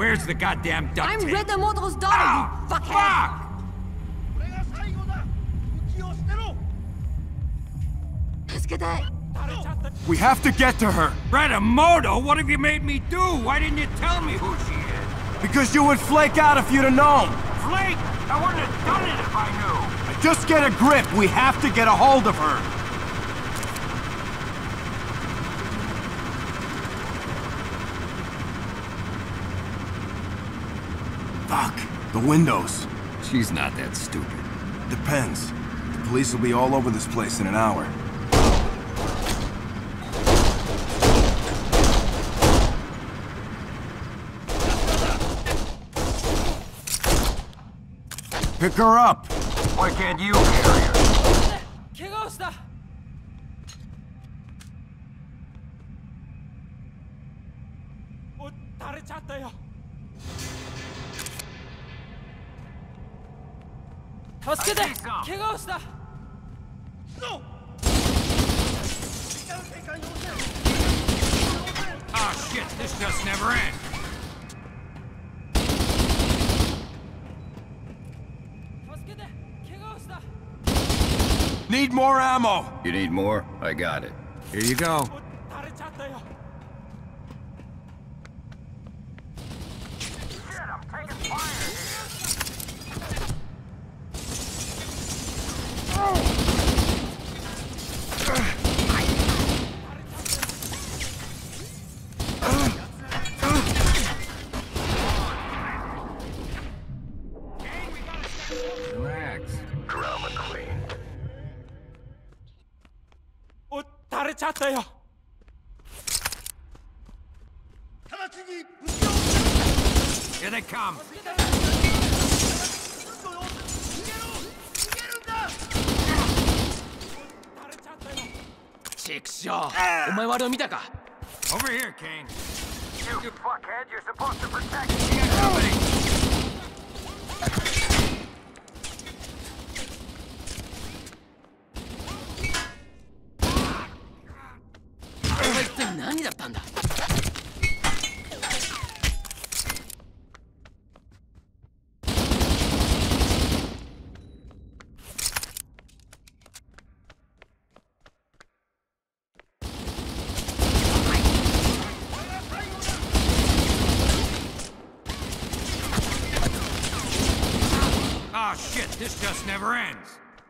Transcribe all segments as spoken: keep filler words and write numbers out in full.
Where's the goddamn duct I'm tape? Red Moto's daughter, Oh, you fuckhead! fuck! We have to get to her! Redamoto, what have you made me do? Why didn't you tell me who she is? Because you would flake out if you'd have known! Flake? I wouldn't have done it if I knew! Just get a grip! We have to get a hold of her! Fuck! The windows. She's not that stupid. Depends. The police will be all over this place in an hour. Pick her up! Why can't you carry her? Oh shit, this just never ends. Need more ammo! You need more? I got it. Here you go. Relax. Drama queen. Here they come. Over here, Kane. You, you fuckhead, you're supposed to protect me. You got company. Oh shit, this just never ends.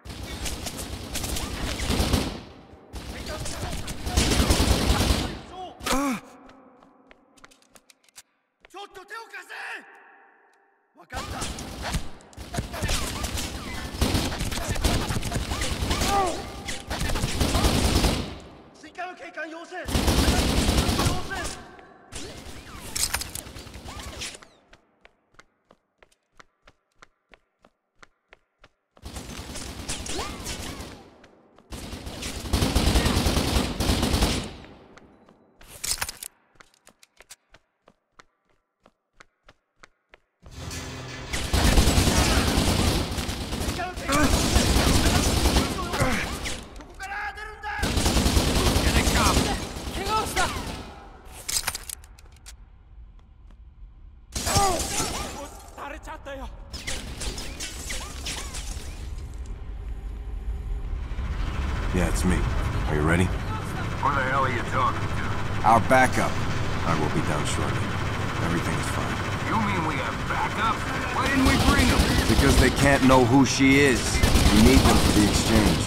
Yeah, it's me. Are you ready? Who the hell are you talking to? Our backup. I will be down shortly. Everything is fine. You mean we have backup? Why didn't we bring them? Because they can't know who she is. We need them for the exchange.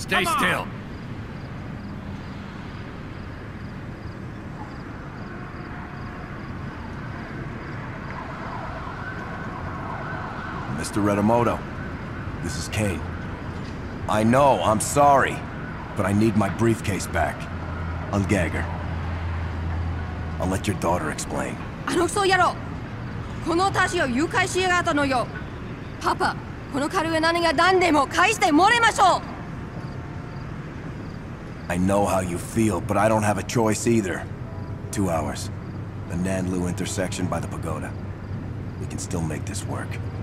Stay still. Mister Redomoto, this is Kane. I know, I'm sorry, but I need my briefcase back. Ungag her. I'll let your daughter explain. あのクソ野郎このタシを誘拐しやがったのよパパこのカルエ何が何でも返してもらいましょう I know how you feel, but I don't have a choice either. Two hours. The Nanlu intersection by the pagoda. We can still make this work.